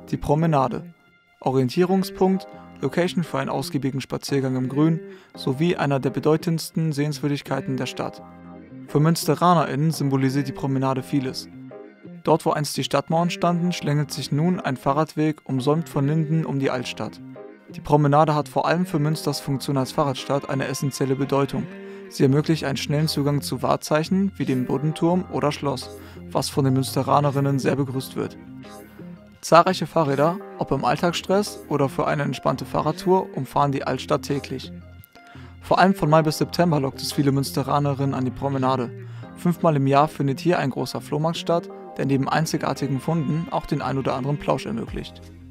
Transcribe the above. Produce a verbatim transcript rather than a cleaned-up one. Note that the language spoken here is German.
Die Promenade. Orientierungspunkt, Location für einen ausgiebigen Spaziergang im Grün sowie einer der bedeutendsten Sehenswürdigkeiten der Stadt. Für MünsteranerInnen symbolisiert die Promenade vieles. Dort, wo einst die Stadtmauern standen, schlängelt sich nun ein Fahrradweg, umsäumt von Linden, um die Altstadt. Die Promenade hat vor allem für Münsters Funktion als Fahrradstadt eine essentielle Bedeutung. Sie ermöglicht einen schnellen Zugang zu Wahrzeichen wie dem Buddenturm oder Schloss, was von den Münsteranerinnen sehr begrüßt wird. Zahlreiche Fahrräder, ob im Alltagsstress oder für eine entspannte Fahrradtour, umfahren die Altstadt täglich. Vor allem von Mai bis September lockt es viele Münsteranerinnen an die Promenade. Fünfmal im Jahr findet hier ein großer Flohmarkt statt, der neben einzigartigen Funden auch den ein oder anderen Plausch ermöglicht.